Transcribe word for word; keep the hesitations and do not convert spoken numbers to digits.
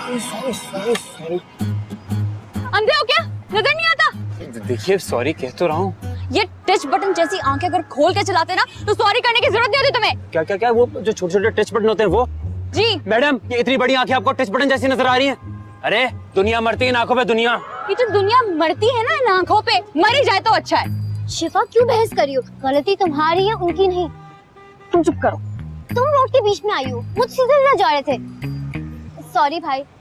Sorry sorry sorry. अंधे हो क्या, नजर नहीं आता? देखिए सॉरी कह तो रहा हूँ। ये टच बटन जैसी आंखें अगर खोल के चलाते ना तो सॉरी करने की जरूरत नहीं होती तुम्हें। क्या क्या क्या वो जो छोटे छोटे टच बटन होते हैं वो? जी मैडम ये इतनी बड़ी आंखें आपको टच बटन जैसी नजर आ रही हैं? अरे दुनिया मरती है इन आंखों पे दुनिया। ये जो दुनिया मरती है ना इन आंखों पे, मरी जाए तो अच्छा है। शिफा क्यों बहस कर रही हो? गलती तुम्हारी है उनकी नहीं। तुम चुप करो। तुम रोड के बीच में आई हो, मुझसे सीधे ना जा रहे थे। सॉरी भाई।